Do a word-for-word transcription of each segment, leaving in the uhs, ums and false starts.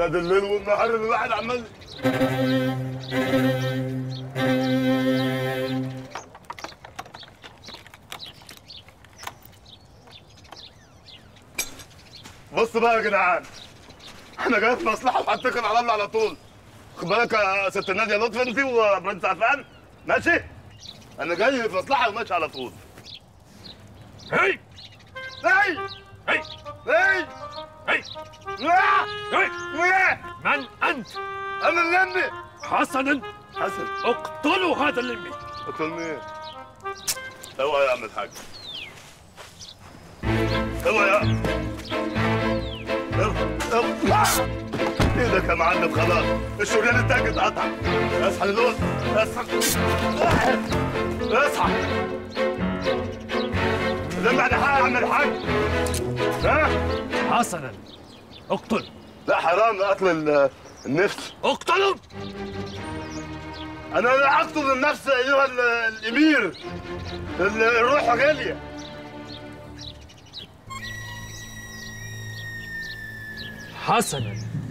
نادي الليل والنهار اللي الواحد عمال. بص بقى يا جدعان، انا جاي في مصلحه وهتكل على الله على طول. خد بالك يا ست ناديه لطفي انت وبرنس عفان، ماشي؟ انا جاي في مصلحه وماشي على طول. هي هي هي هي هي هي هي من أنت؟ انا اللمبي. حسنا، حسن. اقتلوا هذا اللمبي. قتل مين؟ اوعى يا عم الحاج، اوعى يا اوعى. ايدك يا معلم، خلاص الشريان التاج اتقطع. اصحى لدول، اصحى اصحى. لما انا حق يا عم الحاج. ها؟ حسنا، اقتل. لا حرام قتل النفس. اقتلوا. انا لا اقتل النفس ايها الامير، الروح غاليه. حسنا،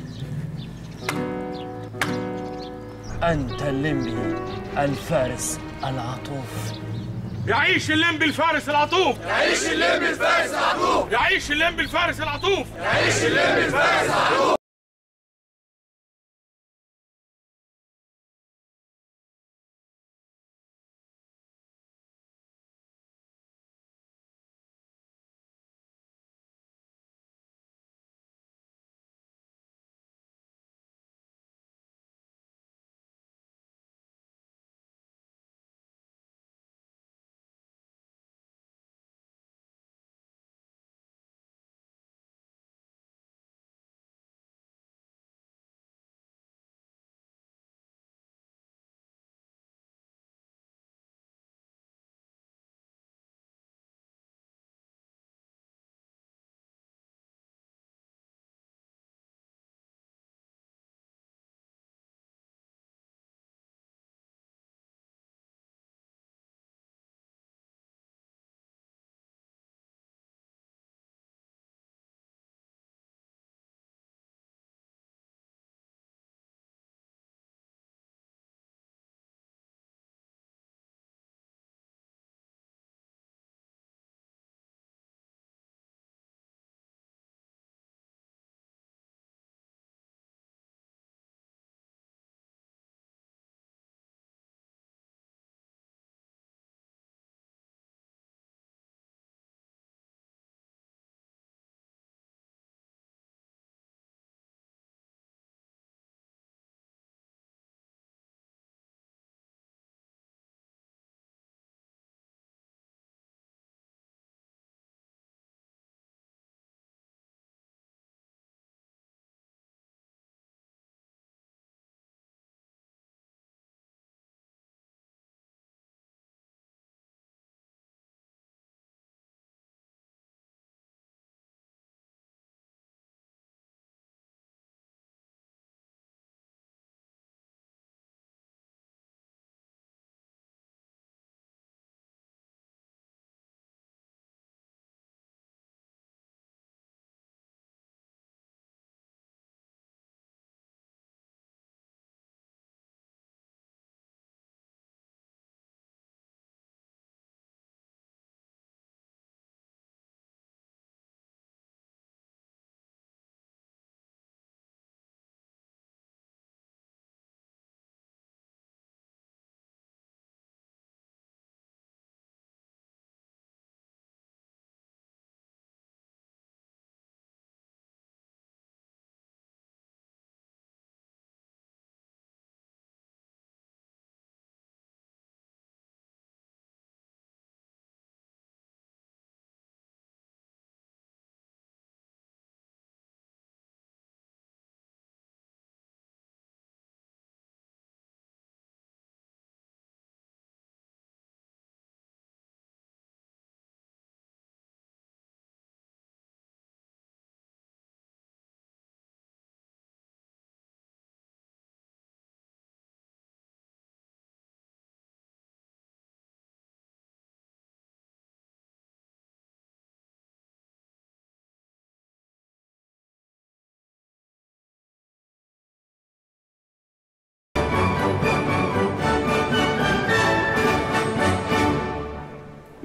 أنت اللمبي الفارس العطوف. يعيش اللمبي الفارس العطوف. يعيش اللمبي الفارس العطوف. يعيش اللمبي الفارس العطوف. يعيش اللمبي الفارس العطوف.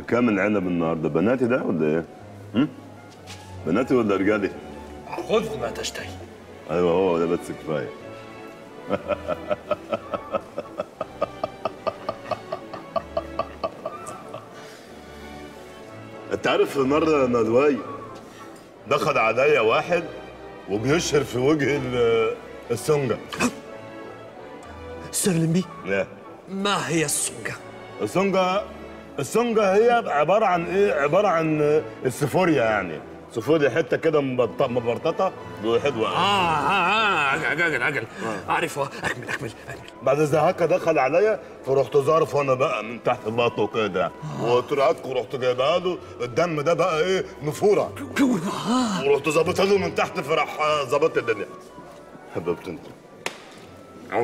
كام العنب النهارده؟ بناتي ده ولا ايه؟ هم؟ بناتي ولا رجالي؟ خذ ما تشتهي. ايوه هو ده بس كفايه. انت عارف مره ندواي دخل عليا واحد وبيشهر في وجه ال- السنجه. سيرلمبي، لا ما هي السنجة؟ السنجه السنجه هي عباره عن ايه؟ عباره عن السفوريا يعني. سفوريا حته كده مبط- مبرططه وحلوه. آه آه آه عقل عقل أعرفها. أكمل أكمل أكمل. بعد ذاك دخل عليا فرحت ظارف وانا بقى من تحت بطنه كده وطلعت ورحت جايبها له. الدم ده بقى ايه؟ نفوره. ورحت ظابطها له من تحت فراح ظبطت الدنيا. حببت انت. اهو.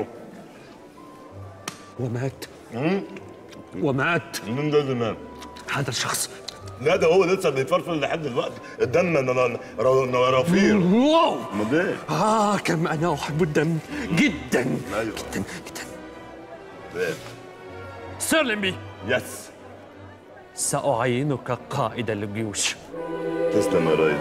ومات. ومات. مين ده اللي مات؟ هذا الشخص. لا ده هو لسه بيفرفر لحد دلوقتي. الدم ن- ن- رفير. واو. امال ايه؟ آه كم أنا أحب الدم جدا. ايوه جدا جدا. ايه؟ سيرلمبي، يس. سأعينك قائد الجيوش. تسلم يا ريس.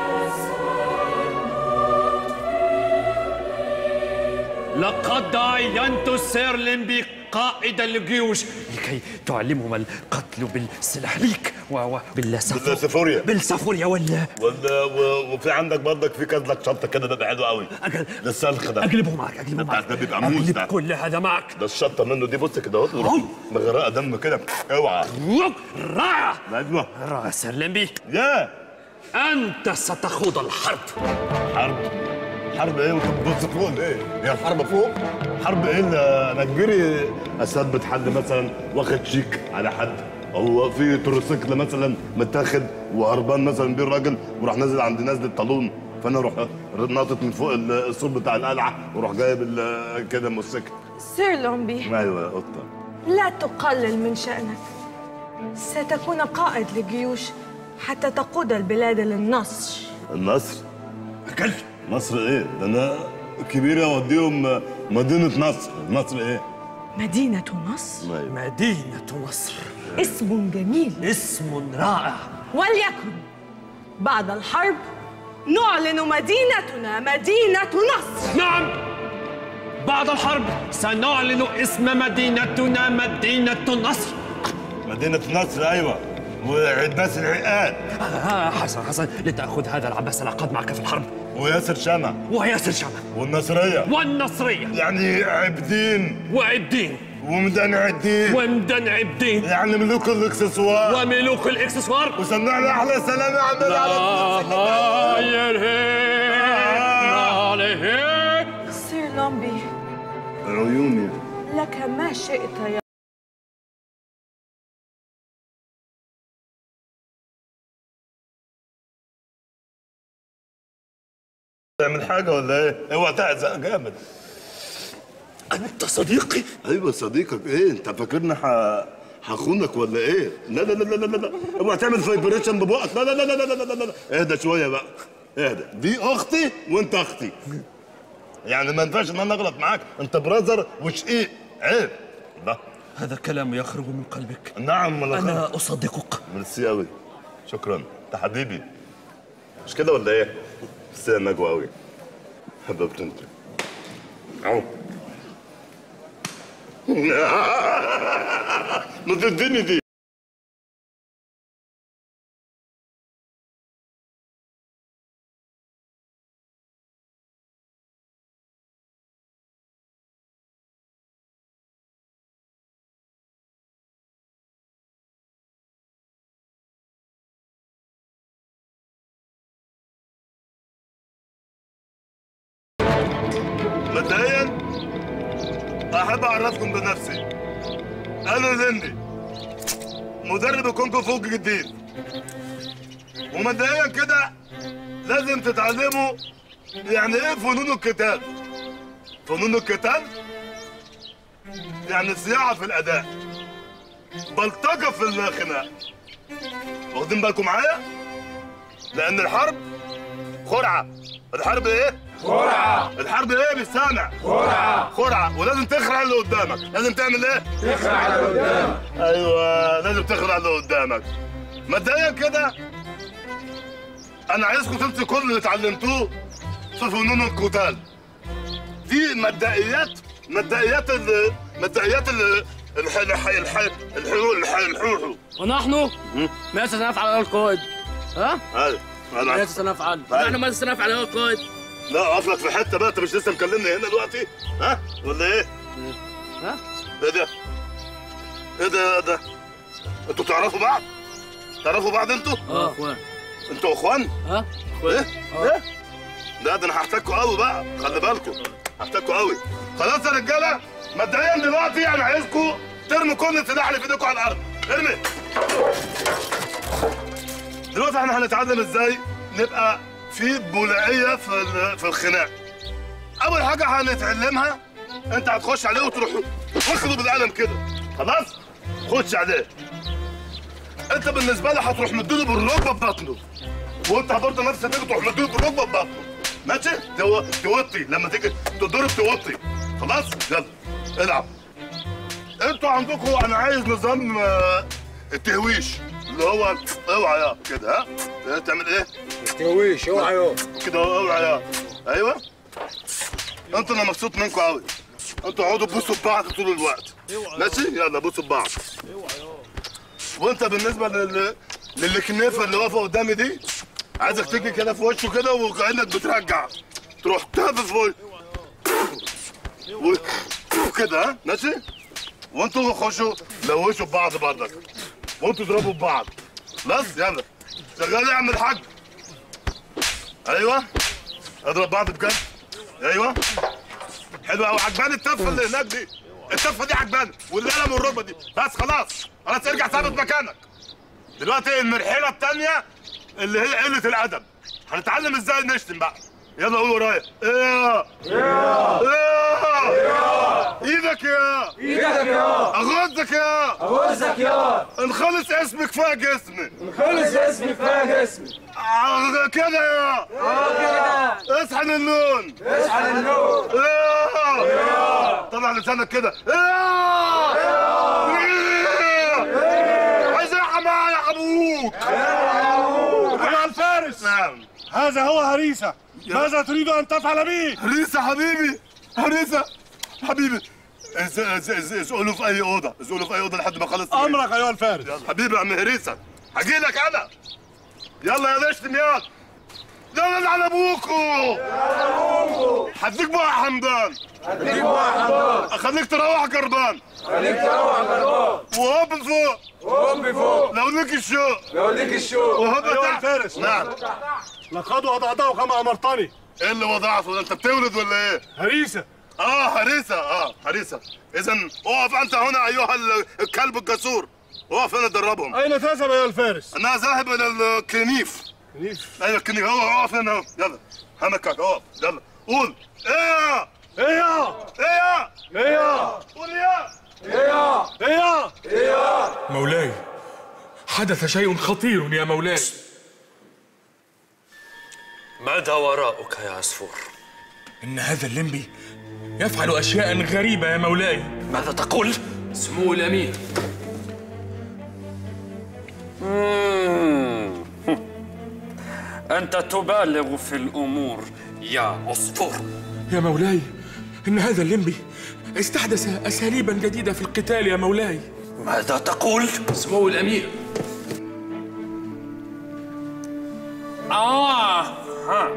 لقد عينت سيرلمبي قائد الجيوش لكي تعلمهم القتل بالسلاح ليك وبالسافوريا. بالسافوريا. بالسافوريا ولا ولا و- وفي عندك برضك في كازلك شطه كده بيبقى حلو قوي. أقل... للسلخ ده. اقلبه معك اقلبه معك. ده بيبقى موز اقلب ده. كل هذا معك. ده الشطه منه دي بص كده اهو أوي. مغرقه دم كده. اوعى. رائع ايوه. رائع سيرلمبي، يا أنت ستخوض الحرب. حرب. حرب ايه وانت بتبص فوق ليه؟ هي الحرب فوق؟ حرب ايه اللي انا كبيري اثبت حد مثلا واخد شيك على حد، او في تروسيكل مثلا متاخد وهربان مثلا بيه الراجل وراح نازل عند نازل طالون، فانا اروح ناطط من فوق السور بتاع القلعه واروح جايب ال- كده الموتوسيكل. سيرلمبي، ايوه يا قطه. لا تقلل من شأنك. ستكون قائد للجيوش حتى تقود البلاد للنصر. النصر؟ أقل. نصر ايه؟ ده انا كبير اوديهم مدينه نصر. نصر ايه؟ مدينة نصر؟ ايوه. مدينة نصر، اسم جميل. اسم رائع. وليكن بعد الحرب نعلن مدينتنا مدينة نصر. نعم، بعد الحرب سنعلن اسم مدينتنا مدينة نصر. مدينه نصر ايوه. وعباس العقاد. آه حسن حسن، لتأخذ هذا العباس العقاد معك في الحرب. وياسر شمع. وياسر شمع. والنصريه. والنصرية. يعني عبدين. وعبدين. ومدن عدين. ومدن عبدين. يعني ملوك الاكسسوار. وملوك الاكسسوار. وسمعنا احلى سلام يا عم عليه. سيرلمبي، عيوني. لك ما شئت يا تعمل حاجه ولا ايه؟ اوعى تعزق جامد. أنت صديقي؟ ايوه صديقك. ايه انت فاكرني ح... هخونك ولا ايه؟ لا لا لا لا لا لا اوعى تعمل فايبريشن ببقك. لا لا لا لا لا لا لا لا اهدى شويه بقى. اهدى. دي اختي وانت اختي. يعني ما ينفعش ان انا اغلط معاك. انت براذر وشقيق. عيب. لا هذا كلام يخرج من قلبك. نعم ولا أنا أصدقك. ميرسي قوي. شكرا. انت حبيبي. مش كده ولا ايه؟ ميرسي يا نجوى قوي. حبيبتي انت. اهو. ما تديني دي. مبدئيا احب اعرفكم بنفسي. انا ليندي مدرب الكونغ فو جديد. ومبدئيا كده لازم تتعلموا يعني ايه فنون القتال. فنون القتال يعني صياعه في الاداء، بلطجه في الخناق. واخدين بالكم معايا؟ لان الحرب خرعه. الحرب ايه؟ خرعة. الحرب ايه مش سامع؟ خرعة. خرعه. ولازم تخرع اللي قدامك. لازم تعمل ايه؟ تخرع اللي قدامك. ايوه لازم تخضع اللي قدامك. مبدئيا كده انا عايزكم تنسوا كل اللي اتعلمتوه في فنون القتال. دي مبدئيات مبدئيات ال مبدئيات ال الح الح الح الحلول الح الحلول. ونحن ماذا سنفعل أيها القائد؟ ها؟ ايوه ماذا سنفعل؟ نحن ماذا سنفعل أيها القائد؟ لا اقف لك في حته بقى، انت مش لسه مكلمني هنا دلوقتي؟ ها؟ ولا ايه؟ ها؟ ايه ده؟ ايه ده ايه ده؟ انتوا تعرفوا بعض؟ تعرفوا بعض انتوا؟ اه اخوان. انتوا اخوان؟ ها؟ ايه؟ ايه؟ لا ده انا هحتاجكوا قوي بقى، خلي بالكم هحتاجكوا قوي. خلاص يا رجاله، مبدئيا دلوقتي انا عايزكم ترموا كل السلاح اللي في ايديكم على الارض، ارمي. دلوقتي احنا هنتعلم ازاي نبقى في بولعيه في في الخناق. اول حاجه هنتعلمها، انت هتخش عليه وتروح واخده بالقلم كده، خلاص؟ خش عليه. انت بالنسبه لي هتروح مديله بالركبه ببطنه، وانت برضه نفس الطريقه تروح مديله بالركبه ببطنه، ماشي؟ تو... توطي لما تيجي تضرب توطي، خلاص؟ يلا العب. انتوا عندكم انا عايز نظام آه، التهويش اللي هو اوعى يا كده، ها؟ تعمل ايه؟ تهويش اوعى يا كده اوعى يا ايوه. انتوا انا مبسوط منكم قوي. انتوا اقعدوا تبصوا ببعض طول الوقت، ماشي؟ يلا بصوا ببعض. وانت بالنسبه لل للكنيفه اللي واقفه قدامي دي، عايزك تيجي كده في وشه كده وكانك بترجع، تروح تهف في وشه وكده، ها؟ ماشي؟ وانتوا خشوا لوشوا ببعض برضك، وانتوا اضربوا ببعض. بس يلا شغال يا عم الحاج. ايوه اضرب بعض بجد. ايوه حلو قوي، عجباني التفه اللي هناك دي، التفه دي عجباني، والقلم والركبه دي. بس خلاص خلاص ارجع ثابت مكانك. دلوقتي المرحله الثانيه اللي هي قله الادب، هنتعلم ازاي نشتم بقى. يلا قول ورايا. ايه يا ايه ايدك يا ايدك يا اغزك يا اغزك يا انخلص اسمك كفايه جسمي، انخلص اسمي كفايه جسمي. آه، كده يا اه كده اصحى للنون، اصحى للنور. ايه يا طلع لسانك كده. ايه ايه عايز ايه يا حماية يا ابوك؟ أيها الفارس، نعم. هذا هو هريسة، ماذا تريد أن تفعل به؟ هريسة حبيبي، هريسة حبيبي. اس- اس- اس- اسقله في أي أوضة، اسقله في أي أوضة لحد ما أخلص. أمرك أيها الفارس. حبيبي يا عم هريسة، هجي لك أنا. يلا يا نشتم يلا. يلا على أبوكوا. هديك بقى يا حمدان. هديك بقى يا حمدان. أخليك تروح جربان. خليك تروح جربان. وهوب لفوق. وهوب فوق. لو ليك الشوق. لو ليك الشوق. وهوب أيها تحت. الفارس، نعم. لقد وضعته كما أمرتني. إيه اللي وضعته ده؟ أنت بتولد ولا إيه؟ هريسة. اه هريسة، اه هريسة. اذا اقف انت هنا ايها ال- الكلب الجسور، اقف هنا دربهم. أين تذهب أيها الفارس؟ انا ذاهب الى الكنيف. كنيف. ايوه الكنيف، هو اقف هنا اهو. يلا همكك اقف، يلا قول. ايه إيه يا ايه إيه يا قول يا يا إيه يا يا مولاي، حدث شيء خطير يا مولاي. ماذا وراءك يا عصفور؟ إن هذا الليمبي يفعل أشياء غريبة يا مولاي. ماذا تقول؟ سمو الأمير. مم. أنت تبالغ في الأمور يا عصفور. يا مولاي، إن هذا الليمبي استحدث أساليبا جديدة في القتال يا مولاي. ماذا تقول؟ سمو الأمير. آه ها.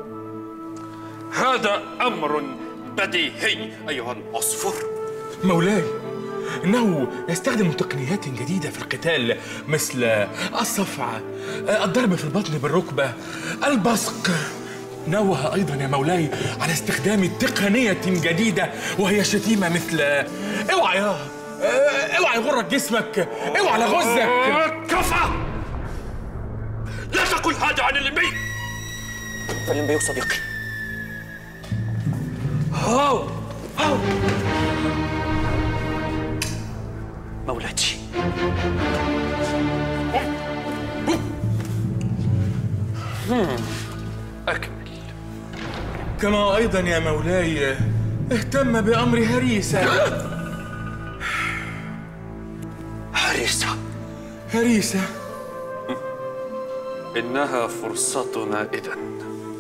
هذا أمر بديهي أيها العصفور. مولاي، إنه يستخدم تقنيات جديدة في القتال، مثل الصفع، الضرب في البطن بالركبة، البصق. نوه أيضا يا مولاي على استخدام تقنية جديدة وهي الشتيمة، مثل اوعى يا اوعى يغرك جسمك، اوعى لغزك. كفى! لا تقل هذا عن الليمبي. فالليمبي صديقي. هاو هاو مولاتي. أكمل. كما أيضا يا مولاي اهتم بأمر هريسة. هريسة هريسة. إنها فرصتنا إذن.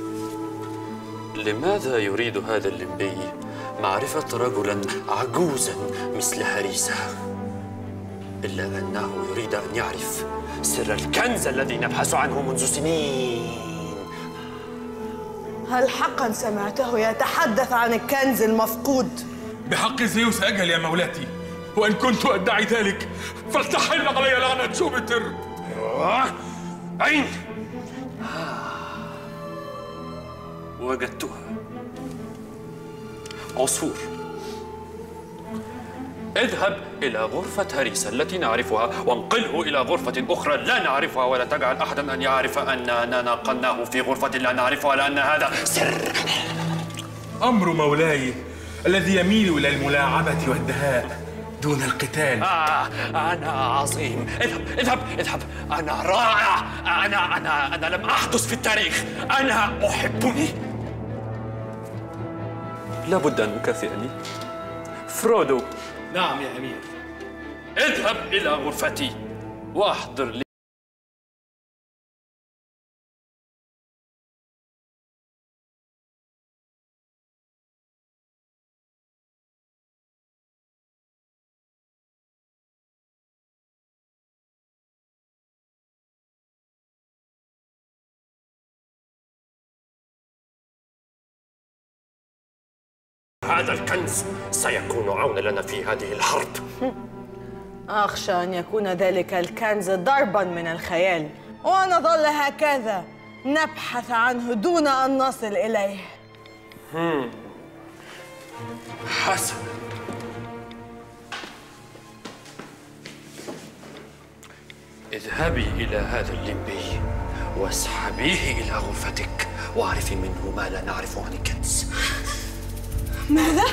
لماذا يريد هذا الليمبي معرفة رجلاً عجوزاً مثل هريسة؟ إلا أنه يريد أن يعرف سر الكنز الذي نبحث عنه منذ سنين. هل حقا سمعته يتحدث عن الكنز المفقود؟ بحق زيوس أجل يا مولاتي، وإن كنت أدعي ذلك فلتحل علي لعنة جوبيتر. أين؟ وجدتها. عصفور، اذهب إلى غرفة هريسة التي نعرفها وانقله إلى غرفة أخرى لا نعرفها، ولا تجعل أحدا أن يعرف أننا نقلناه في غرفة لا نعرفها، لأن هذا سر. أمر مولاي الذي يميل إلى الملاعبة والدهاء دون القتال. آه أنا عظيم. اذهب اذهب اذهب. أنا رائع. أنا أنا أنا لم أحدث في التاريخ. أنا أحبني. لابد أن نكافئني. فرودو. نعم يا أمير. اذهب إلى غرفتي وأحضر لي هذا الكنز. سيكون عونا لنا في هذه الحرب. أخشى أن يكون ذلك الكنز ضرباً من الخيال، ونظل هكذا نبحث عنه دون أن نصل إليه. حسنا. اذهبي إلى هذا الليمبي واسحبيه إلى غرفتك واعرفي منه ما لا نعرف عن الكنز. ماذا؟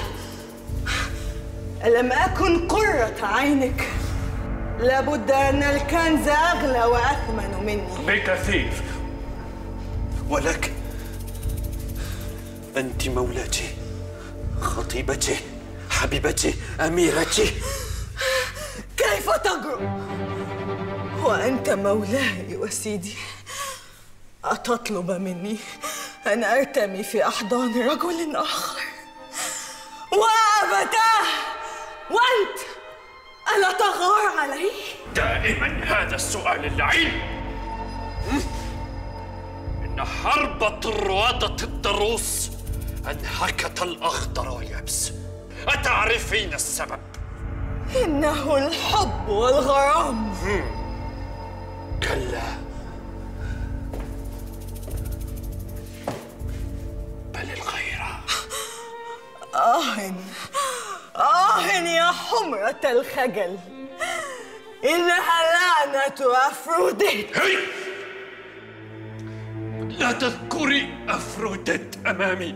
ألم أكن قرة عينك؟ لابد أن الكنز أغلى وأثمن مني بكثير. ولكن أنت مولاتي، خطيبتي، حبيبتي، أميرتي. كيف تجرؤ وأنت مولاي وسيدي أتطلب مني أن أرتمي في أحضان رجل آخر وأبتاه، وأنت ألا تغار علي؟ دائما هذا السؤال اللعين. إن حرب طروادة الضروس أنهكت الأخضر واليابس. أتعرفين السبب؟ إنه الحب والغرام. كلا، بل الغيرة. آه آه يا حمرة الخجل، إنها لعنة أفروديت. هي! لا تذكري أفروديت أمامي.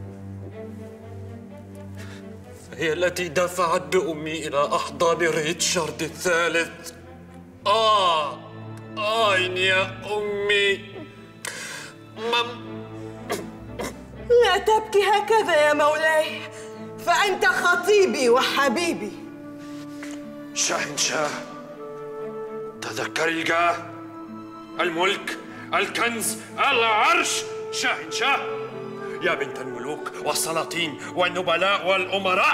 هي التي دفعت بأمي إلى أحضان ريتشارد الثالث. آه آه يا أمي. مم. لا تبكي هكذا يا مولاي، فأنت خطيبي وحبيبي. شاهنشاه، تذكري الجاه، الملك، الكنز، العرش. شاهنشاه يا بنت الملوك والسلاطين والنبلاء والأمراء.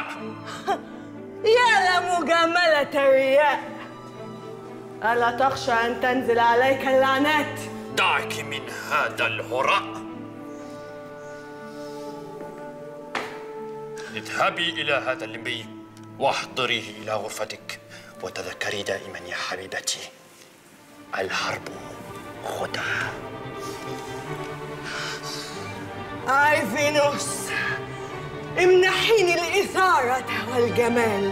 يا لمجاملة الرياء، ألا تخشى أن تنزل عليك اللعنات؟ دعك من هذا الهراء. اذهبي إلى هذا الليمبي واحضريه إلى غرفتك، وتذكري دائما يا حبيبتي، الحرب خدعة. آي فينوس، امنحيني الإثارة والجمال.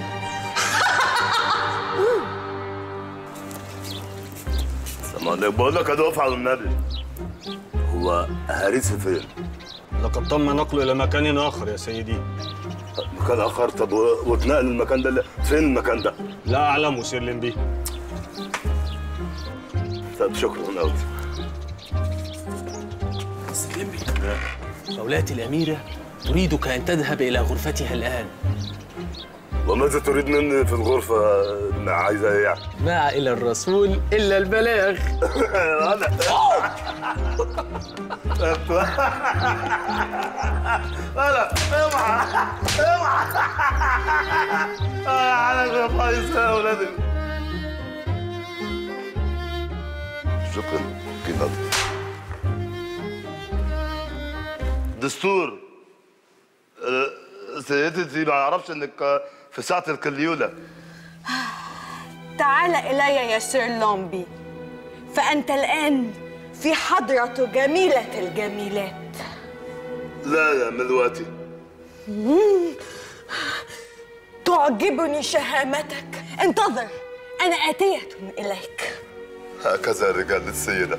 سلام بقول لك يا دفعة والنبي، هو هريسة فين؟ لقد تم نقله إلى مكان آخر يا سيدي. مكان آخر؟ طب واتنقل المكان ده فين المكان ده؟ لا أعلم سير ليمبي. طب شكرا أوي. ليمبي، مولاتي الأميرة تريدك أن تذهب إلى غرفتها الآن. وماذا تريد مني في الغرفة؟ عايزة ايه يعني؟ ما إلى الرسول إلا البلاغ. انا انا اوعى اوعى على يا فايز يا ولادي. شكرا كده. دستور سيدتي، ما اعرفش انك في ساعة الكليولة. تعال إلي يا سير لومبي، فأنت الآن في حضرة جميلة الجميلات. لا يا ملواتي. تعجبني شهامتك. انتظر، أنا آتية إليك. هكذا رجال السيدة.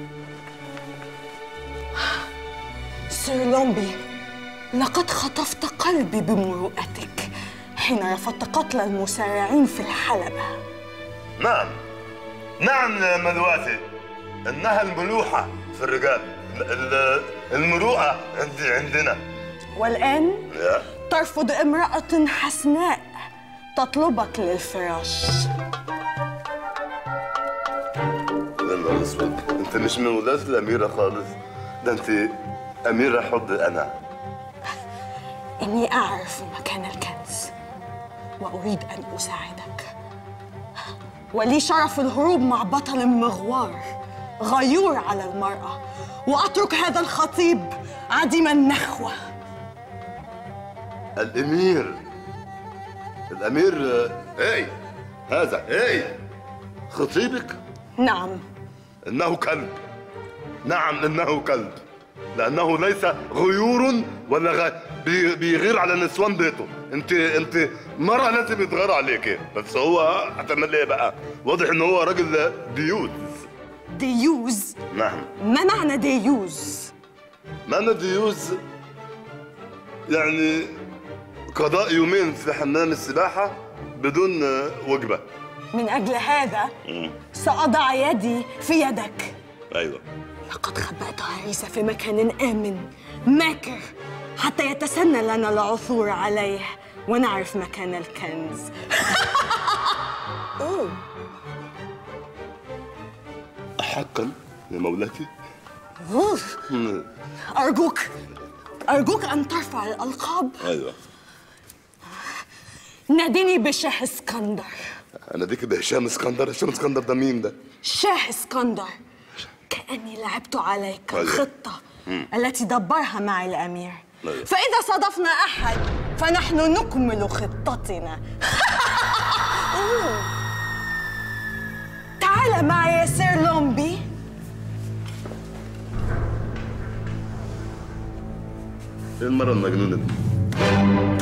سير لومبي، لقد خطفت قلبي بمروءتك حين رفضت قتل المسارعين في الحلبة. نعم نعم يا ملواتي، إنها الملوحة في الرجال، المروءة عندي عندنا. والآن يا. ترفض امرأة حسناء تطلبك للفراش. يا نهار اسود، انت مش من ولاد الأميرة خالص، ده انت أميرة حبي أنا. إني أعرف مكان الكنز وأريد أن أساعدك، ولي شرف الهروب مع بطل مغوار غيور على المرأة، وأترك هذا الخطيب عديم النخوة. الأمير الأمير ايه هذا ايه خطيبك؟ نعم. إنه كلب. نعم إنه كلب، لأنه ليس غيور ولا غ... بي... بيغير على نسوان بيته. أنت أنت مرة لازم يتغير عليك، بس هو هتعمل إيه بقى؟ واضح إن هو راجل ديوز. ديوز؟ نعم. ما معنى ديوز؟ معنى ديوز يعني قضاء يومين في حمام السباحة بدون وجبة. من أجل هذا سأضع يدي في يدك. أيوة. لقد خبأت عريسة في مكان آمن ماكر حتى يتسنى لنا العثور عليه ونعرف مكان الكنز. أوه. حقا يا مولاتي؟ أوف. أرجوك أرجوك أن ترفع الألقاب. أيوة. ناديني بشاه اسكندر. أنا ديك بهشام اسكندر. هشام اسكندر ده مين ده؟ شاه اسكندر. كأني لعبت عليك أيوة. الخطة مم. التي دبرها معي الأمير. أيوة. فإذا صادفنا أحد فنحن نكمل خطتنا. تعال معي يا سير لومبي. إيه المرة المجنونة دي؟